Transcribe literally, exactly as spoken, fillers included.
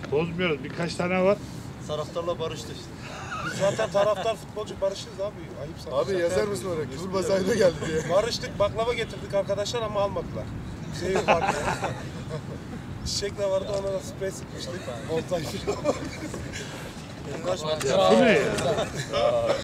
Bozmuyoruz. Birkaç tane var. Taraftarla barıştı işte. Biz zaten taraftar futbolcu barışırız abi. Ayıp sana. Abi yazar mısın oraya? Küfür bazayda geldi diye. Barıştık, baklava getirdik arkadaşlar ama almadılar. Şey vardı. Çiçek de vardı, ona da sprey sıkmıştık. Montaj. Bu ne ya?